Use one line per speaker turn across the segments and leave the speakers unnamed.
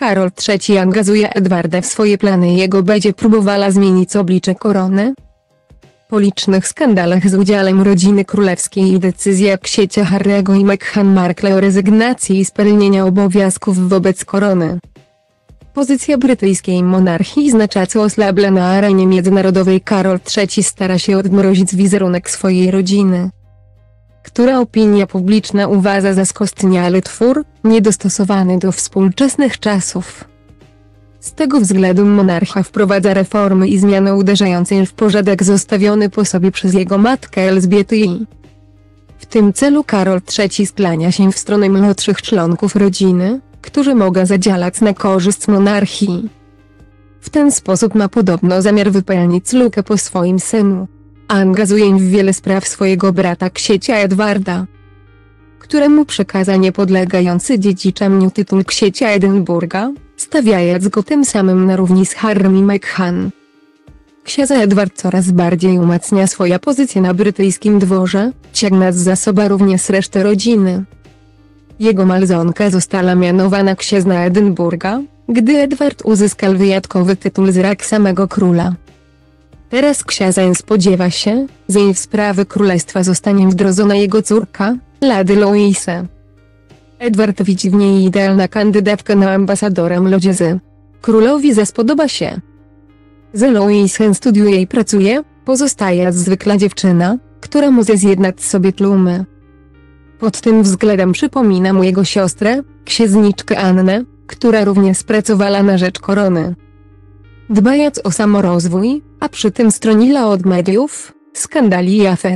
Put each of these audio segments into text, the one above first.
Karol III angażuje Edwarda w swoje plany. Jego będzie próbowała zmienić oblicze korony. Po licznych skandalach z udziałem rodziny królewskiej i decyzja księcia Harry'ego i Meghan Markle o rezygnacji i spełnienia obowiązków wobec korony. Pozycja brytyjskiej monarchii znacząco osłabła na arenie międzynarodowej. Karol III stara się odmrozić wizerunek swojej rodziny, która opinia publiczna uważa za skostniały twór, niedostosowany do współczesnych czasów. Z tego względu monarcha wprowadza reformy i zmiany uderzające w porządek zostawiony po sobie przez jego matkę Elżbietę i w tym celu Karol III skłania się w stronę młodszych członków rodziny, którzy mogą zadziałać na korzyść monarchii. W ten sposób ma podobno zamiar wypełnić lukę po swoim synu. Angażuje w wiele spraw swojego brata księcia Edwarda, któremu przekaza niepodlegający dziedziczeniu tytuł księcia Edynburga, stawiając go tym samym na równi z Harrym i Meghan. Książę Edward coraz bardziej umacnia swoją pozycję na brytyjskim dworze, ciągnąc za sobą również resztę rodziny. Jego małżonka została mianowana księżną Edynburga, gdy Edward uzyskał wyjątkowy tytuł z rąk samego króla. Teraz książę spodziewa się, że w sprawie królestwa zostanie wdrożona jego córka, Lady Louisa. Edward widzi w niej idealną kandydatkę na ambasadora młodzieży. Królowi spodoba się, że Louisa studiuje i pracuje, pozostając zwykła dziewczyna, która może zjednać sobie tłumy. Pod tym względem przypomina mu jego siostrę, księżniczkę Annę, która również pracowała na rzecz korony, dbając o samorozwój, a przy tym stroniła od mediów, skandali i afer.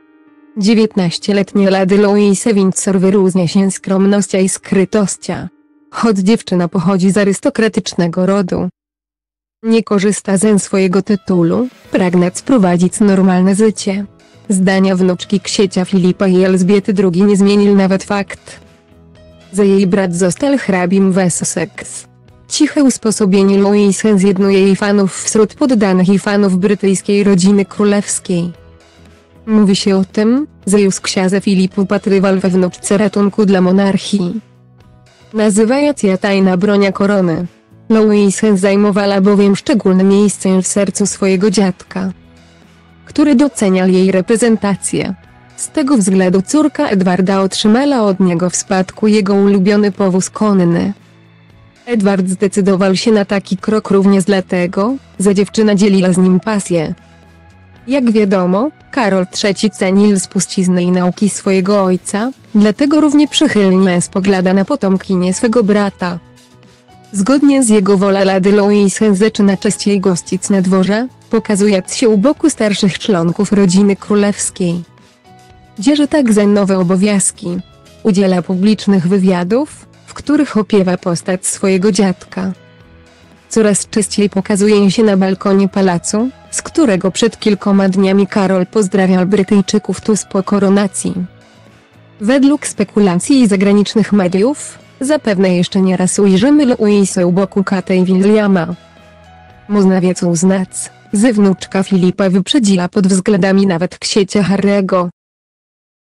19-letnia Lady Louisa Windsor wyróżnia się skromnością i skrytością. Choć dziewczyna pochodzi z arystokratycznego rodu, nie korzysta ze swojego tytułu, pragnąc prowadzić normalne życie. Zdania wnuczki księcia Filipa i Elżbiety II nie zmienił nawet fakt, że jej brat został hrabim Wessex. Ciche usposobienie Louisy zjednuje jej fanów wśród poddanych i fanów brytyjskiej rodziny królewskiej. Mówi się o tym, że już książę Filip upatrywał we wnuczce ratunku dla monarchii, nazywając ją tajna bronia korony. Louisa zajmowała bowiem szczególne miejsce w sercu swojego dziadka, który doceniał jej reprezentację. Z tego względu córka Edwarda otrzymała od niego w spadku jego ulubiony powóz konny. Edward zdecydował się na taki krok również dlatego, że dziewczyna dzieliła z nim pasję. Jak wiadomo, Karol III cenił spuścizny i nauki swojego ojca, dlatego równie przychylnie spogląda na potomkinię swego brata. Zgodnie z jego wolą Lady Louisa zaczyna częściej gościć na dworze, pokazując się u boku starszych członków rodziny królewskiej. Bierze także nowe obowiązki. Udziela publicznych wywiadów, w których opiewa postać swojego dziadka. Coraz częściej pokazuje się na balkonie pałacu, z którego przed kilkoma dniami Karol pozdrawiał Brytyjczyków tuż po koronacji. Według spekulacji zagranicznych mediów, zapewne jeszcze nie raz ujrzymy Louisę u boku Katy i Williama. Można więc uznać, że wnuczka Filipa wyprzedziła pod względami nawet księcia Harry'ego.